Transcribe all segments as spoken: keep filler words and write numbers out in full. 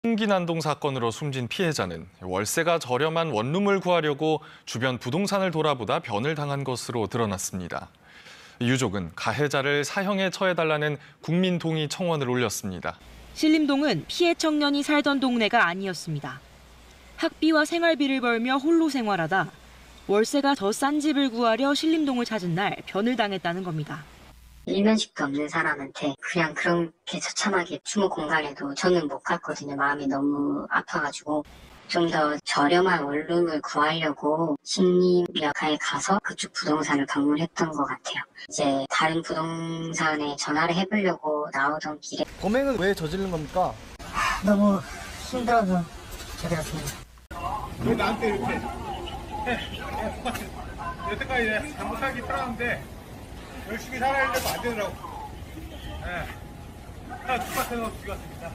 홍기난동 사건으로 숨진 피해자는 월세가 저렴한 원룸을 구하려고 주변 부동산을 돌아보다 변을 당한 것으로 드러났습니다. 유족은 가해자를 사형에 처해달라는 국민 동의 청원을 올렸습니다. 신림동은 피해 청년이 살던 동네가 아니었습니다. 학비와 생활비를 벌며 홀로 생활하다 월세가 더 싼 집을 구하려 신림동을 찾은 날 변을 당했다는 겁니다. 일면식도 없는 사람한테 그냥 그렇게 처참하게 추모 공간에도 저는 못 갔거든요. 마음이 너무 아파가지고 좀 더 저렴한 원룸을 구하려고 신림역에 가서 그쪽 부동산을 방문했던 것 같아요. 이제 다른 부동산에 전화를 해보려고 나오던 길에 범행은 왜 저지른 겁니까? 너무 힘들어서 저질렀습니다. 왜 나한테 이렇게 해? 여태까지 잘못 살기 편한데 열심히 살아야려고 안 되더라고. 예. 다 똑같아서 죽였습니다.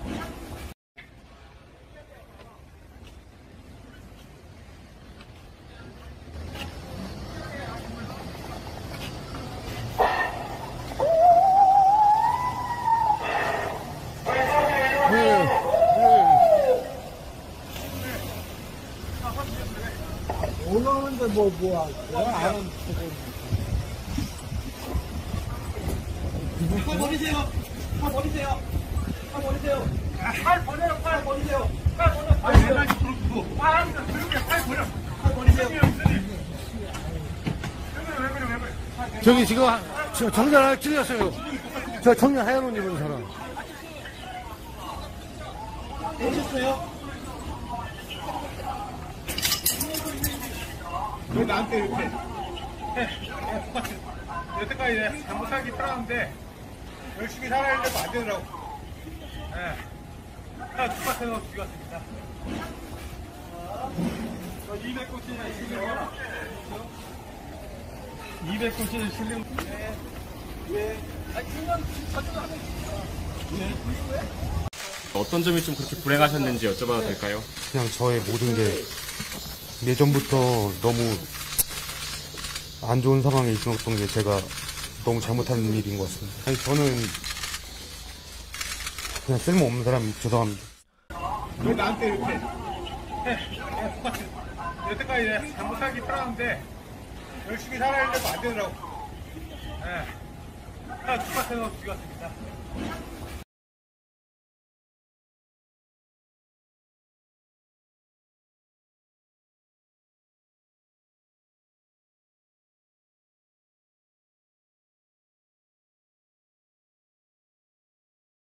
올라오는데 뭐 뭐야? 내가 안 하는 팔 버리세요. 팔 버리세요. 팔 버리세요. 팔 버려요. 팔 버리세요. 팔 버려. 팔 버려. 팔 버려. 팔 버려. 팔 버리세요. 저기 지금 저 정전 하나 찔렸어요. 저 청년 하얀 옷 입은 사람. 오셨어요? 왜 나한테 이렇게 해? 여태까지 잘못 살기 편한데 열심히 살아야려고 안 되더라고. 예. 다 똑같아서 죽였습니다. 이백 꽃이나 실려. 이백 꽃이나 실려. 네. 네. 아니, 그냥 가져가 하면 네. 어떤 점이 좀 그렇게 불행하셨는지 여쭤봐도 될까요? 그냥 저의 모든 게 예전부터 너무 안 좋은 상황에 있었던 게 제가 너무 잘못한 일인 것 같습니다. 아니, 저는 그냥 쓸모없는 사람 죄송합니다. 왜 나한테 이렇게 해? 여태까지 잘못 살기 편한데 열심히 살아야려고 안 되더라고. 예. 다 똑같아서 죽였습니다.